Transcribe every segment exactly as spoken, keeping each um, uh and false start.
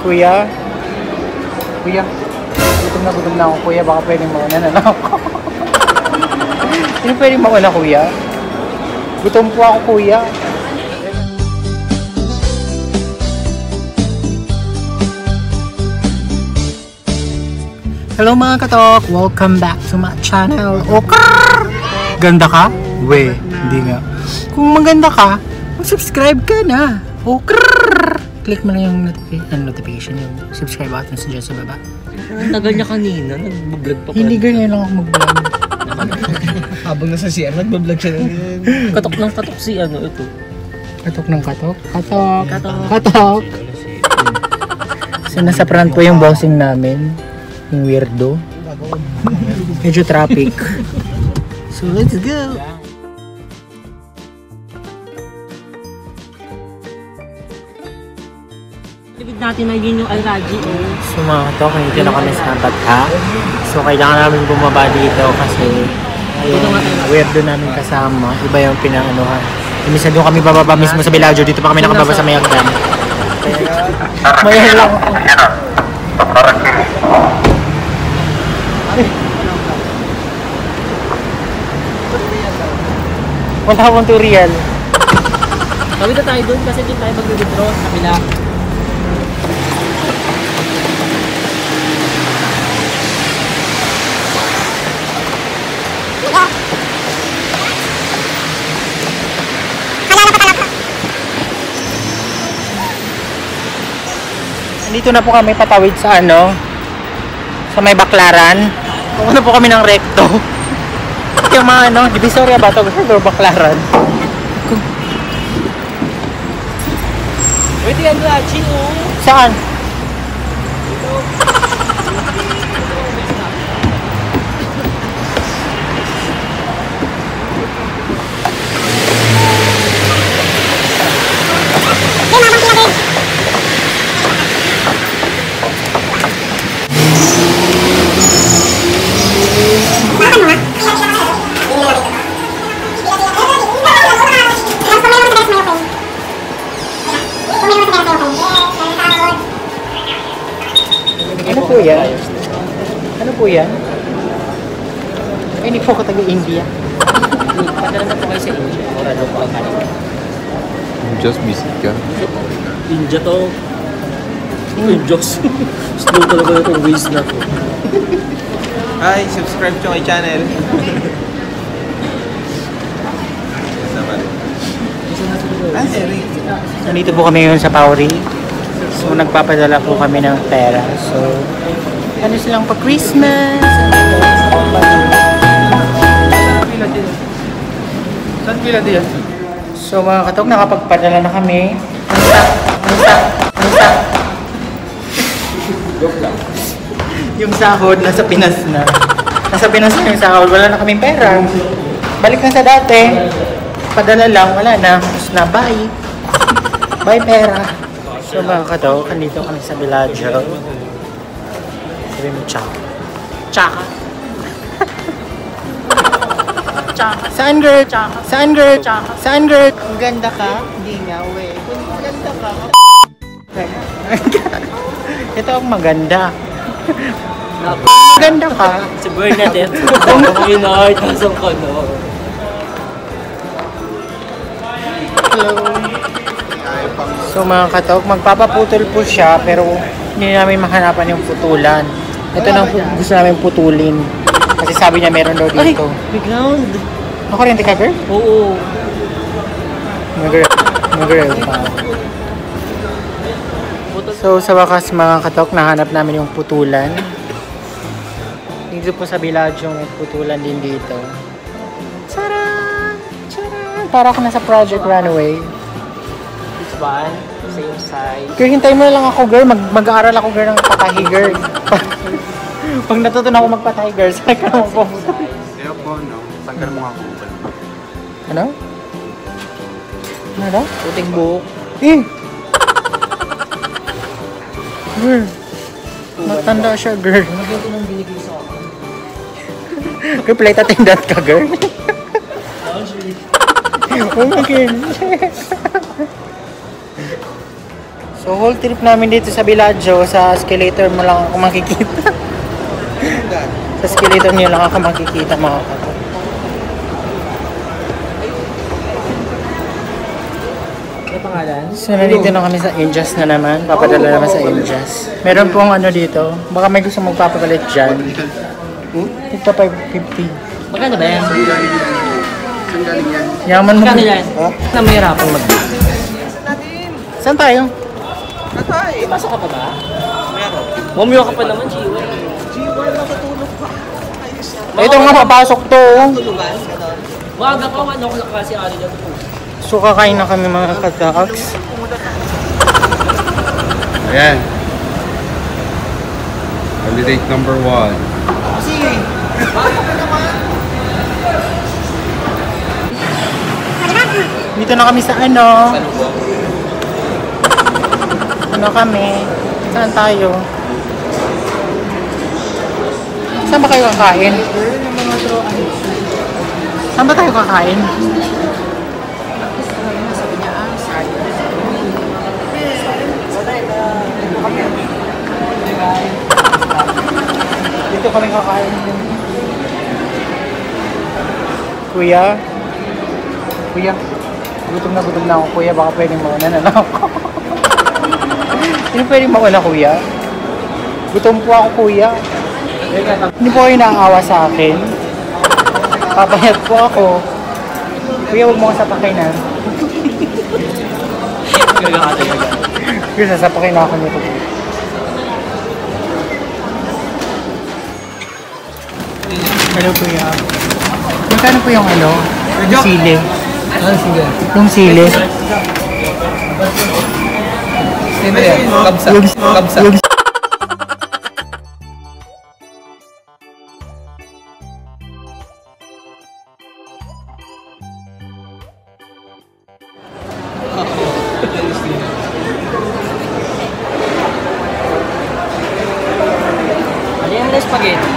Kuya? Kuya? Gutom na gutom na ako, kuya. Baka pwedeng mauna na lang ako. Sino pwedeng mauna, kuya? Gutom po ako, kuya. Hello mga katok! Welcome back to my channel. Okay! Ganda ka? We, hindi nga. Kung maganda ka, mag-subscribe ka na. Okay! Click mo lang yung notification, ano, notification yung subscribe button sa dyan sa baba. Ang tagal niya kanina, nag-vlog pa. Hindi ganyan lang ako mag-vlog. Habang nasa C R, nag-vlog siya ng katok ng katok si ano, ito. Katok ng katok? Katok! Katok! Katok! So nasa front po yung bossing namin. Yung weirdo. Medyo traffic. So let's go! Libid natin na yun yung Alraji eh. So mga katok, hindi na kami sa Batha. So kailangan namin bumaba dito kasi yung weirdo namin kasama. Iba yung pinaanuhan. Minsan doon kami bababa mismo sa Bellagio. Dito pa kami nakababa sa Mayagdan. Maya lang ako. Wala akong tutorial. Tawid na tayo doon kasi doon tayo mag-withdraw sa kabila. Dito na po kami patawid sa ano, sa may Baclaran. Pupunta po kami ng recto. Yung mga ano, Divisoria ba ito? Or Baclaran? Pwede yan Alraji oh. Saan? Ano po yan? Ano po yan? Ay, hindi po ako taga-India. Padala na po kayo sa India. Mura daw po ang kanina. Just visit ka. India to. Yung Diyos. Slow talaga na itong waste na to. Hi, subscribe to my channel. Ah, Eric. Nandito po kami ngayon sa Pauri. So, nagpapadala po kami ng pera. So, ano silang pa Christmas? Saan pila diyan? So, mga katok, nakapagpadala na kami. Musta? Musta? Musta? Yung sahod, nasa Pinas na. Nasa Pinas na yung sahod. Wala na kaming pera. Balik na sa dati. Padala lang, wala na. Tapos na, bye. Bye pera. So mga katok, andito kami sa Bellagio. Sabi mo, tsaka. Tsaka. Tsaka. Saan girl? Tsaka. Saan girl? Tsaka. Saan girl? Ang ganda ka? Hindi nga, we. Kung maganda ka. Ito ang maganda. Maganda ka. Si Bernadette. Ako yung nahart. Nasaan ka no? Hello. So mga katok, magpapaputol po siya pero hindi namin mahanapan yung putulan. Ito nang gusto namin putulin. Kasi sabi niya meron daw dito. Ay, may ground. Makuryente ka, girl? Oo. Mag-girl. Mag-girl pa. So sa wakas mga katok, nahanap namin yung putulan. Dito po sa Bellagio may putulan din dito. Charan! Charan! Para ako nasa Project Runway. This one, same size. Girl, hintay mo na lang ako, girl. Mag mag-aaral ako, girl, ng patahi, girl. Pag natutunan ako magpatahi, girl, saan ka naman pumunta? Kaya po, no? Saan ka naman ako? Ano? Ano daw? Puting buhok. Eh! Girl. Matanda siya, girl. Maganda nang binigay sa akin. Girl, plate attendant ka, girl. Oh my God. So whole trip namin dito sa Bellagio, sa escalator mo lang ako makikita. Sa escalator niyo lang ako makikita mga katok. Ano pangalan? So nandito na kami sa Indias na naman. Papadala naman sa Indias. Meron pong ano dito. Baka may gusto magpapapalit dyan. Ito five fifty. Magkano ba yan? Yaman mo. Magkano yan? Na mahirapan mag Saan tayo? Atay! Pasok ka pa ba? Meron. Mamiyo ka pa naman, Chiwa. Jiwa, nakatulog pa. Ayos na. Ito nga papasok to. Tulugan, gano'n. Maaga pa, one o'clock kasi ali dyan. So kakain na kami mga kataks. Ayan. Candidate number one. Sige. Bakit ka naman? Dito na kami sa ano. Ano kami? Saan tayo? Saan ba kayo kakain? Saan ba tayo kakain? Dito kami kakain. Kuya? Kuya? Gutom na gutom na ako, kuya. Baka pwedeng mauna na lang ako. Hindi pwedeng mauna, kuya. Gutom po ako, kuya. Hindi po kayo naawa sa akin. Papayat po ako. Kuya, huwag mo ka sapakin, ha? Kuya, sasapakin na ako nito. Hello, kuya. Magkano po yung ano? Yung sili? Ano sige? Yung sili? Sino yan? Kabsa. Yung, Kabsa. yung Ano yung na spaghetti?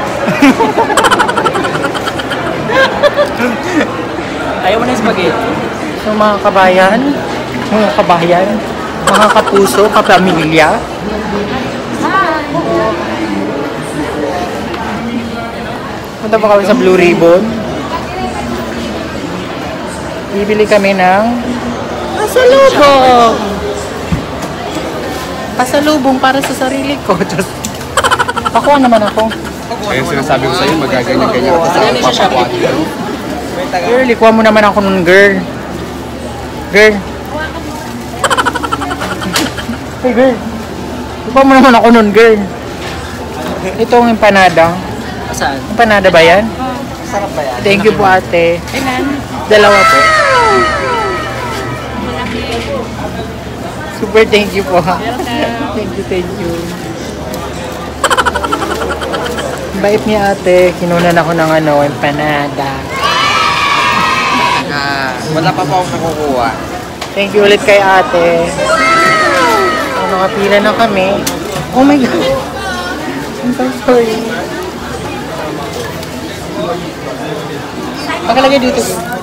Ayaw mo na yung spaghetti? So mga kabayan, mga kabayan, mga kapuso, kapamilya. Punta pa kami sa Blue Ribbon. Bibili kami ng pasalubong. Pasalubong para sa sarili ko. Pakuha naman ako. Kaya sinasabi ko sa'yo, magaganyan-ganyan ka sa Ano yung siya papakuha. Girl, ikuha mo naman ako nun, girl. Girl. Hey, girl. Ikuha mo naman ako nun, girl. Ito ang empanada. Saan? Empanada ba yan? Sarap ba yan? Thank you po, ate. Dalawa po. Super thank you po. Thank you, thank you. Bait niya, ate. Kinunan ako ng ano, empanada. Ah, wala pa po akong nakukuha. Thank you ulit kay ate. Oh, nakapila na kami. Oh my God. I'm so sorry. Pakalagay dito.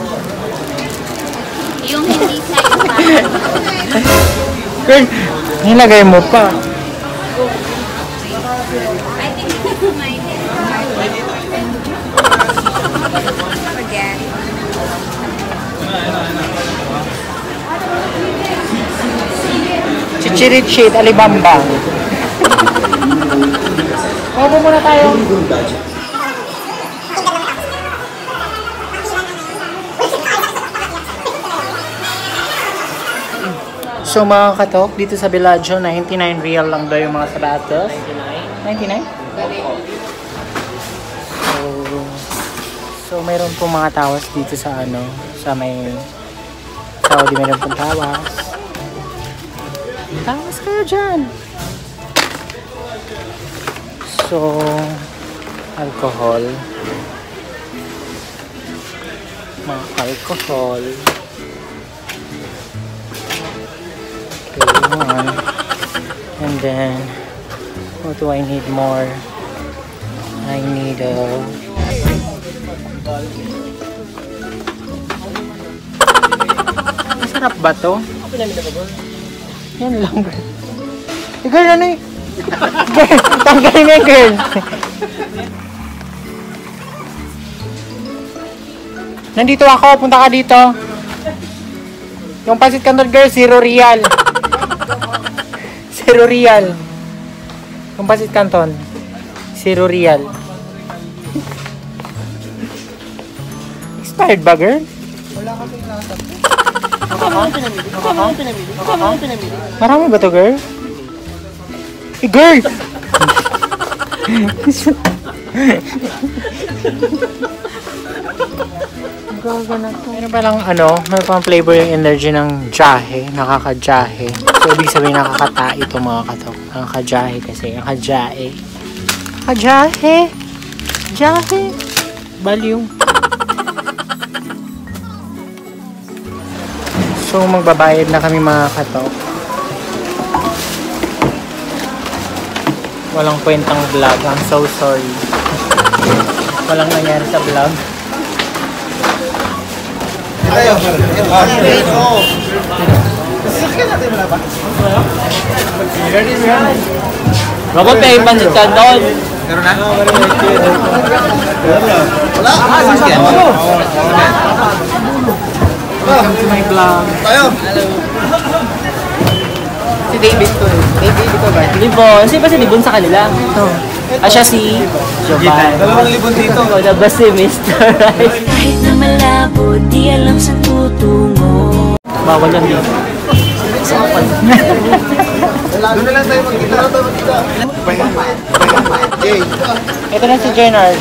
Yung hindi sa'yo pa. Girl, nilagay mo pa. I think this is my Forget. Chichirichit, alibamba. Opo muna tayo. So mga katok, dito sa Bellagio, ninety-nine real lang daw yung mga sapatos. ninety-nine? So, so mayroon po mga tawas dito sa ano, sa may Saudi, mayroon pong tawas. Tawas kayo dyan! So, alcohol. Mga alcohol. Okay, one. And then, what do I need more? I need a... Masarap ba to? Yan lang, girl. Eh, girl, ano eh? Girl, tanggalin mo yung girl. Nandito ako, punta ka dito. Yung pancit canton, girl, zero real. Zero real. Yung pancit canton, zero real. Expired ba, girl? Wala ka pang nasa. Ito mo yung pinamili. Ito mo yung pinamili. Ito mo yung pinamili. Marami ba to, girl? Eh, girl! Gaga na to. Meron pa lang, ano, meron pang flavor yung energy ng jahe. Nakaka-jahe. So, ibig sabihin nakakata ito mga katok. Nakaka-jahe kasi. Nakaka-jahe. Nakaka-jahe. Jahe. Baliw. So, magbabayad na kami mga katok. Walang kwentang vlog. I'm so sorry. Walang nangyari sa vlog. Tayo. Ito. Sasakyan natin wala ba? Robot, may pancit canton. Meron na? Wala. Ah, sasakyan. Welcome to my vlog. Tayo. Si David ko eh. David ko ba? Libon. Sino ba si Libon sa kanila? Ito. Ah, siya si Jovan. Dalawang libon dito. Ito, labas si mister Right. Kahit na malabo, di alam sa tutungo. Bawal yan dito. Doon na lang tayo magkita. Doon tayo magkita. Jay. Ito na si Jenard.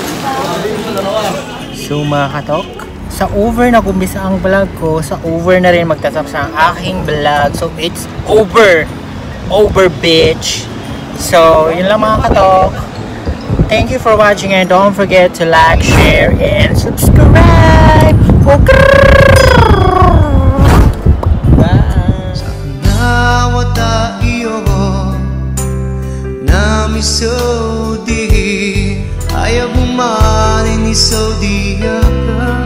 So mga katok, sa over na gumbisa ang vlog ko, sa over na rin magtatapos ang aking vlog. So it's over. Over, bitch. So yun lang mga katok. Thank you for watching and don't forget to like, share, and subscribe. Nawata iyo na misodi ayaw bumalik ni Saudi ka.